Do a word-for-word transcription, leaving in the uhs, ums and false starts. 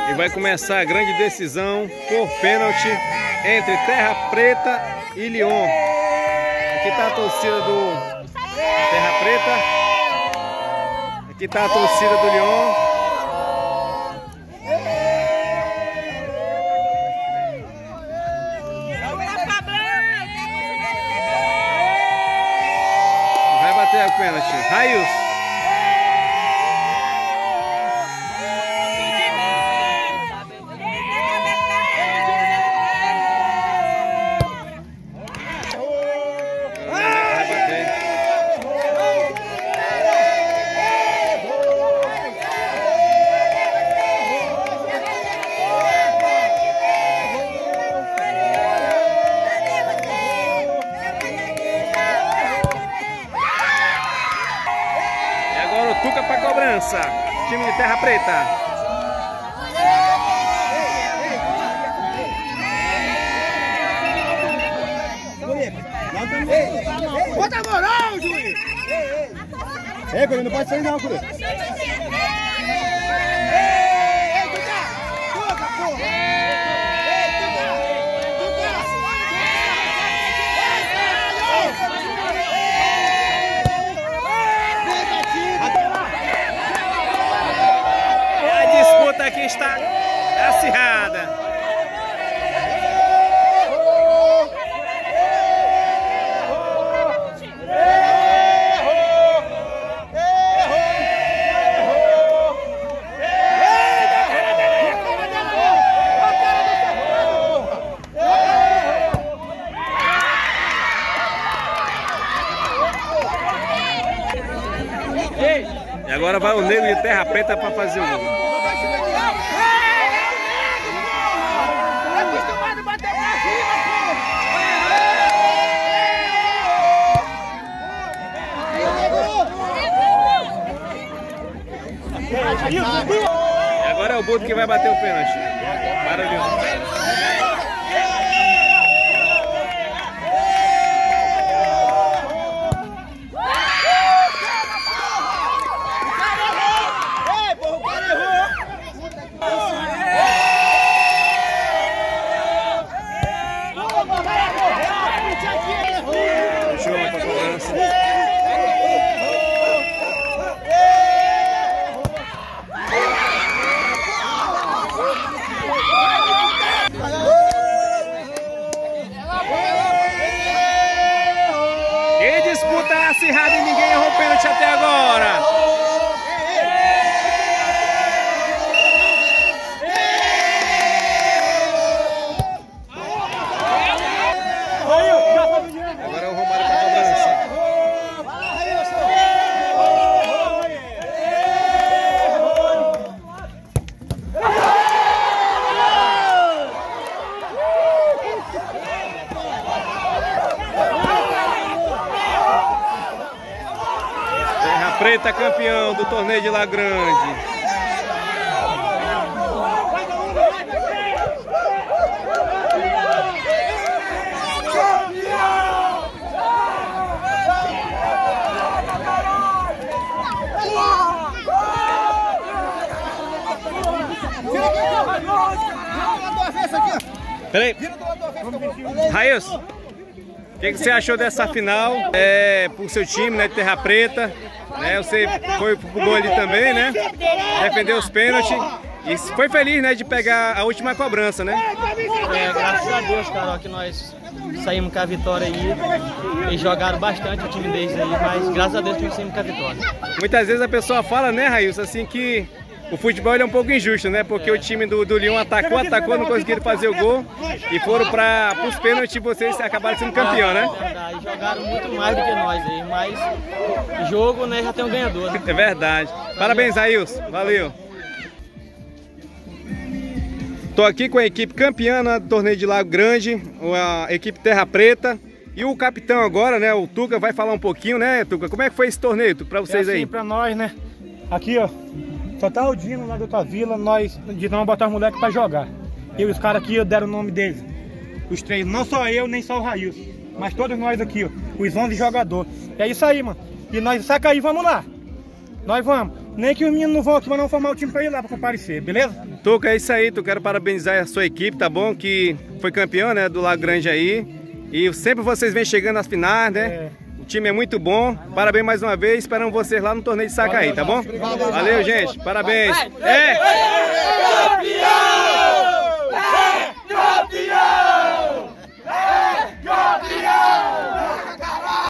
E vai começar a grande decisão por pênalti entre Terra Preta e Lyon. Aqui está a torcida do Terra Preta. Aqui está a torcida do Lyon. Vai bater o pênalti. Railson. Tuca para cobrança, time de Terra Preta. Bota a moral, juiz! É, Curi, não pode sair não, Curi. Aqui está acirrada. E agora vai o nego de Terra Preta para fazer o gol. E agora é o Boto que vai bater o pênalti. Para de disputa acirrada e ninguém errou pênalti até agora. Agora é o Romário para a cobrança. Preta campeão do torneio de La Grande. Peraí. Railson, o que, que você achou dessa final? É, pro seu time, né, de Terra Preta. Né, você foi pro gol ali também, né? Defendeu os pênaltis. E foi feliz, né, de pegar a última cobrança, né? É, graças a Deus, Carol, que nós saímos com a vitória aí. Eles jogaram bastante o time deles aí, mas graças a Deus que nós saímos com a vitória. Muitas vezes a pessoa fala, né, Railson, assim que o futebol ele é um pouco injusto, né? Porque é. o time do, do Lyon atacou, atacou, não conseguiram fazer o gol e foram para os pênaltis e vocês acabaram sendo campeão, né? É verdade, jogaram muito mais do que nós aí, mas jogo, né, já tem um ganhador. Né? É verdade. Parabéns, Railson. Valeu. Tô aqui com a equipe campeã do torneio de Lago Grande, a equipe Terra Preta. E o capitão agora, né, o Tuca, vai falar um pouquinho, né, Tuca? Como é que foi esse torneio para vocês é assim, aí? Para nós, né? Aqui, ó, só tá o Dino lá da outra vila, nós de não botar os moleques para jogar. Eu e os caras aqui deram o nome deles. Os três, não só eu, nem só o Railson, mas todos nós aqui, ó, os onze jogadores. É isso aí, mano. E nós saca aí, vamos lá. Nós vamos. Nem que os meninos não vão aqui, mas não formar o time pra ir lá pra comparecer, beleza? Tuca, é isso aí, tu quero parabenizar a sua equipe, tá bom? Que foi campeão, né, do Lago Grande aí. E sempre vocês vêm chegando nas finais, né? É. O time é muito bom. Parabéns mais uma vez, esperamos vocês lá no torneio de Sacaí, tá bom? Valeu, gente. Parabéns. É!